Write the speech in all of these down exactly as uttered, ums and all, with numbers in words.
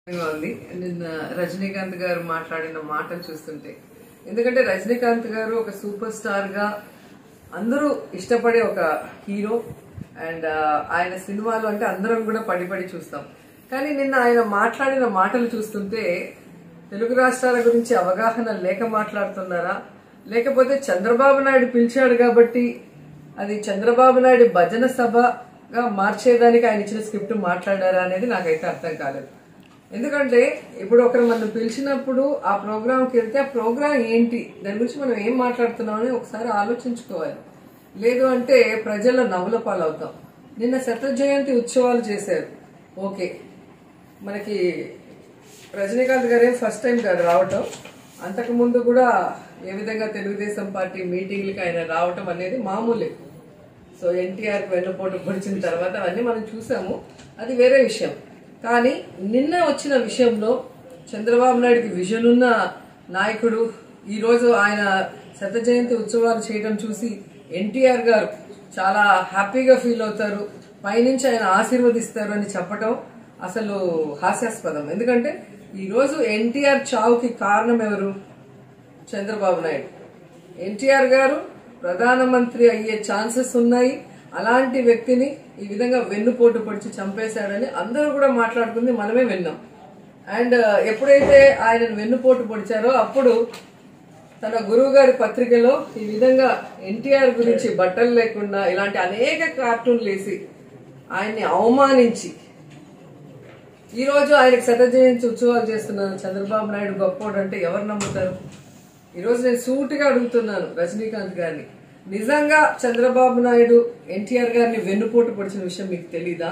ఉంది నిన్న రజనీకాంత్ గారు మాట్లాడిన మాటలు చూస్తుంటే, ఎందుకంటే రజనీకాంత్ గారు ఒక సూపర్ స్టార్ గా అందరూ ఇష్టపడే ఒక హీరో అండ్ ఆయన సినిమాలు అంటే అందరం కూడా పడి పడి చూస్తాం. కానీ నిన్న ఆయన మాట్లాడిన మాటలు చూస్తుంటే తెలుగు రాష్ట్రాల గురించి అవగాహన లేక మాట్లాడుతున్నారా, లేకపోతే చంద్రబాబు నాయుడు పిలిచాడు కాబట్టి అది చంద్రబాబు నాయుడు భజన సభగా మార్చేదానికి ఆయన ఇచ్చిన స్క్రిప్ట్ మాట్లాడారా అనేది నాకైతే అర్థం కాలేదు. ఎందుకంటే ఇప్పుడు ఒకరు మనం పిలిచినప్పుడు ఆ ప్రోగ్రాంకి వెళ్తే ఆ ప్రోగ్రాం ఏంటి, దాని గురించి మనం ఏం మాట్లాడుతున్నామని ఒకసారి ఆలోచించుకోవాలి. లేదు అంటే ప్రజల నవ్వుల పాలవుతాం. నిన్న శత జయంతి ఉత్సవాలు చేశారు, ఓకే. మనకి రజనీకాంత్ గారే ఫస్ట్ టైం కాదు రావటం, అంతకుముందు కూడా ఏ విధంగా తెలుగుదేశం పార్టీ మీటింగ్లకి ఆయన రావటం అనేది మామూలే. సో ఎన్టీఆర్కి వెన్నుపోటు పొడిచిన తర్వాత అవన్నీ మనం చూసాము, అది వేరే విషయం. కానీ నిన్న వచ్చిన విషయంలో చంద్రబాబు నాయుడికి విజన్ ఉన్న నాయకుడు ఈరోజు ఆయన శత జయంతి ఉత్సవాలు చేయడం చూసి ఎన్టీఆర్ గారు చాలా హ్యాపీగా ఫీల్ అవుతారు, పైనుంచి ఆయన ఆశీర్వదిస్తారు అని చెప్పటం అసలు హాస్యాస్పదం. ఎందుకంటే ఈరోజు ఎన్టీఆర్ చావుకి కారణం ఎవరు? చంద్రబాబు నాయుడు. ఎన్టీఆర్ గారు ప్రధానమంత్రి అయ్యే ఛాన్సెస్ ఉన్నాయి, అలాంటి వ్యక్తిని ఈ విధంగా వెన్నుపోటు పొడిచి చంపేశాడని అందరూ కూడా మాట్లాడుకుంది మనమే విన్నాం. అండ్ ఎప్పుడైతే ఆయన వెన్నుపోటు పొడిచారో అప్పుడు తన గురువు గారి పత్రికలో ఈ విధంగా ఎన్టీఆర్ గురించి బట్టలు లేకుండా ఇలాంటి అనేక కార్టూన్లు వేసి ఆయన్ని అవమానించి ఈరోజు ఆయనకు శత జయంతి ఉత్సవాలు చేస్తున్నారు. చంద్రబాబు నాయుడు గొప్పోడు అంటే ఎవరు నమ్ముతారు? ఈరోజు నేను సూటిగా అడుగుతున్నాను రజనీకాంత్ గారిని, నిజంగా చంద్రబాబు నాయుడు ఎన్టీఆర్ గారిని వెన్నుపోటు పొడిచిన విషయం మీకు తెలీదా?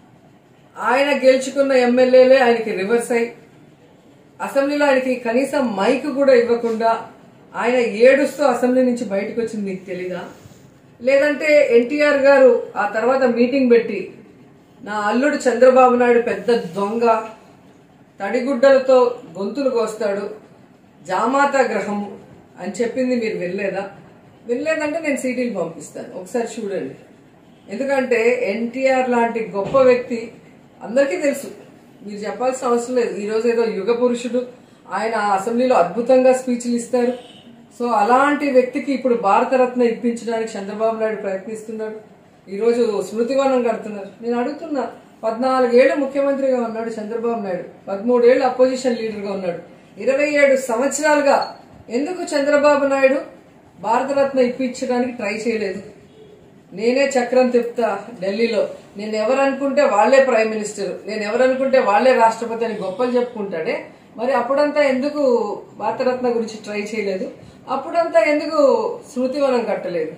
ఆయన గెలుచుకున్న ఎమ్మెల్యేలే ఆయనకి రివర్స్ అయి అసెంబ్లీలో ఆయనకి కనీసం మైక్ కూడా ఇవ్వకుండా ఆయన ఏడుస్తూ అసెంబ్లీ నుంచి బయటకు వచ్చింది మీకు తెలీదా? లేదంటే ఎన్టీఆర్ గారు ఆ తర్వాత మీటింగ్ పెట్టి నా అల్లుడు చంద్రబాబు నాయుడు పెద్ద దొంగ, తడిగుడ్డలతో గొంతులు కోస్తాడు, జామాత గ్రహం అని చెప్పింది మీరు వినలేదా? వినలేదంటే నేను సీటీలు పంపిస్తాను, ఒకసారి చూడండి. ఎందుకంటే ఎన్టీఆర్ లాంటి గొప్ప వ్యక్తి అందరికీ తెలుసు, మీరు చెప్పాల్సిన అవసరం లేదు. ఈరోజు ఏదో యుగ పురుషుడు, ఆయన అసెంబ్లీలో అద్భుతంగా స్పీచ్లు ఇస్తారు. సో అలాంటి వ్యక్తికి ఇప్పుడు భారతరత్న ఇప్పించడానికి చంద్రబాబు నాయుడు ప్రయత్నిస్తున్నాడు. ఈరోజు స్మృతివనం కడుతున్నారు. నేను అడుగుతున్నా, పద్నాలుగేళ్లు ముఖ్యమంత్రిగా ఉన్నాడు చంద్రబాబు నాయుడు, పదమూడేళ్లు అపోజిషన్ లీడర్గా ఉన్నాడు, ఇరవై ఏడు సంవత్సరాలుగా ఎందుకు చంద్రబాబు నాయుడు భారతరత్న ఇప్పించడానికి ట్రై చేయలేదు? నేనే చక్రం తిప్పుతా ఢిల్లీలో, నేను ఎవరనుకుంటే వాళ్లే ప్రైమ్ మినిస్టర్, నేను ఎవరనుకుంటే వాళ్లే రాష్ట్రపతి అని గొప్పలు చెప్పుకుంటాడే, మరి అప్పుడంతా ఎందుకు భారతరత్న గురించి ట్రై చేయలేదు? అప్పుడంతా ఎందుకు స్మృతివనం కట్టలేదు?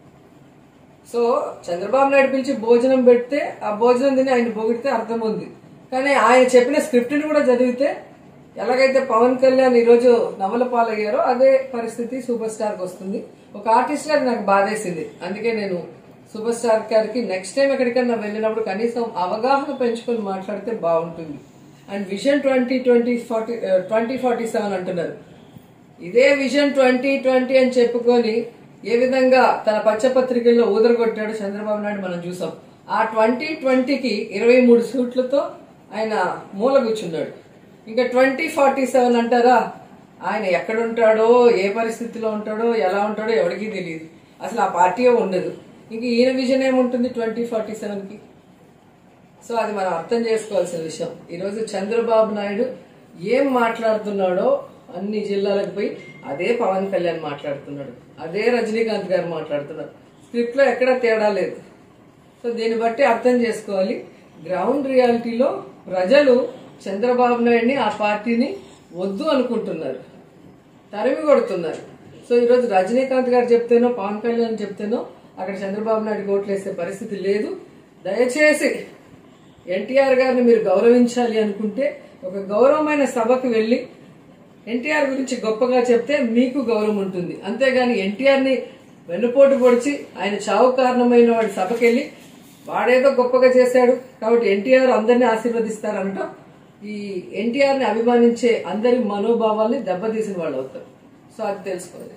సో చంద్రబాబు నాయుడు పిలిచి భోజనం పెడితే ఆ భోజనం తిని ఆయన పొగిడితే అర్థం ఉంది. కానీ ఆయన చెప్పిన స్క్రిప్ట్ని కూడా చదివితే ఎలాగైతే పవన్ కళ్యాణ్ ఈరోజు నవల పాలయ్యారో అదే పరిస్థితి సూపర్ స్టార్కి వస్తుంది. ఒక ఆర్టిస్ట్ గారికి నాకు బాధేసింది. అందుకే నేను సూపర్ స్టార్ గారికి నెక్స్ట్ టైం ఎక్కడికన్నా వెళ్ళినప్పుడు కనీసం అవగాహన పెంచుకొని మాట్లాడితే బాగుంటుంది. And vision twenty twenty forty twenty forty seven అంటున్నారు. ఇదే విజన్ ట్వంటీ ట్వంటీ అని చెప్పుకొని ఏ విధంగా తన పచ్చపత్రికల్లో ఊదరగొట్టాడు చంద్రబాబు నాయుడు మనం చూసాం. ఆ ట్వంటీ ట్వంటీకి ఇరవై మూడు సీట్లతో ఆయన మూల కూర్చున్నాడు. ఇంకా ట్వంటీ ఫార్టీ సెవెన్ అంటారా? ఆయన ఎక్కడుంటాడో, ఏ పరిస్థితిలో ఉంటాడో, ఎలా ఉంటాడో ఎవరికీ తెలియదు. అసలు ఆ పార్టీ ఉండదు. ఇంక ఈయన విజన్ ఏముంటుంది ట్వంటీ ఫార్టీ సెవెన్ కి? సో అది మనం అర్థం చేసుకోవాల్సిన విషయం. ఈరోజు చంద్రబాబు నాయుడు ఏం మాట్లాడుతున్నాడో అన్ని జిల్లాలకు పోయి అదే పవన్ కళ్యాణ్ మాట్లాడుతున్నాడు, అదే రజనీకాంత్ గారు మాట్లాడుతున్నారు. స్క్రిప్ట్ లో ఎక్కడా తేడా లేదు. సో దీన్ని బట్టి అర్థం చేసుకోవాలి, గ్రౌండ్ రియాలిటీలో ప్రజలు చంద్రబాబు నాయుడిని ఆ పార్టీని వద్దు అనుకుంటున్నారు, తరిమి కొడుతున్నారు. సో ఈరోజు రజనీకాంత్ గారు చెప్తేనో పవన్ కళ్యాణ్ చెప్తేనో అక్కడ చంద్రబాబు నాయుడు ఓట్లు వేసే పరిస్థితి లేదు. దయచేసి ఎన్టీఆర్ గారిని మీరు గౌరవించాలి అనుకుంటే ఒక గౌరవమైన సభకు వెళ్లి ఎన్టీఆర్ గురించి గొప్పగా చెప్తే మీకు గౌరవం ఉంటుంది. అంతేగాని ఎన్టీఆర్ ని వెన్నుపోటు పొడిచి ఆయన చావు కారణమైన వాడి సభకెళ్లి వాడేదో గొప్పగా చేశాడు కాబట్టి ఎన్టీఆర్ అందరినీ ఆశీర్వదిస్తారంట ఈ ఎన్టీఆర్ ని అభిమానించే అందరి మనోభావాల్ని దెబ్బతీసిన వాళ్ళు అవుతారు. సో అది తెలుసుకోండి.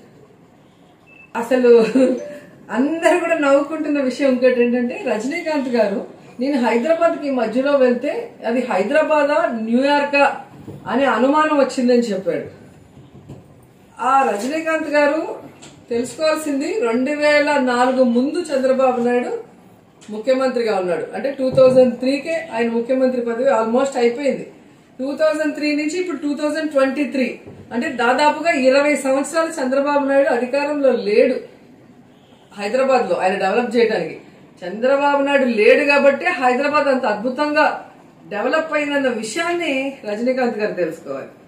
అసలు అందరు కూడా నవ్వుకుంటున్న విషయం ఇంకోటి ఏంటంటే, రజనీకాంత్ గారు నేను హైదరాబాద్కి ఈ మధ్యలో వెళ్తే అది హైదరాబాదా న్యూయార్కా అనే అనుమానం వచ్చిందని చెప్పాడు. ఆ రజనీకాంత్ గారు తెలుసుకోవాల్సింది రెండు వేల నాలుగు ముందు చంద్రబాబు నాయుడు ముఖ్యమంత్రిగా ఉన్నాడు. అంటే టూ థౌజండ్ త్రీకే ఆయన ముఖ్యమంత్రి పదవి ఆల్మోస్ట్ అయిపోయింది. టూ థౌజండ్ త్రీ నుంచి ఇప్పుడు టూ థౌజండ్ ట్వంటీ త్రీ అంటే దాదాపుగా ఇరవై సంవత్సరాలు చంద్రబాబు నాయుడు అధికారంలో లేడు హైదరాబాద్ లో ఆయన డెవలప్ చేయడానికి. చంద్రబాబు నాయుడు లేడు కాబట్టి హైదరాబాద్ అంత అద్భుతంగా డెవలప్ అయిందన్న విషయాన్ని రజనీకాంత్ గారు తెలుసుకోవాలి.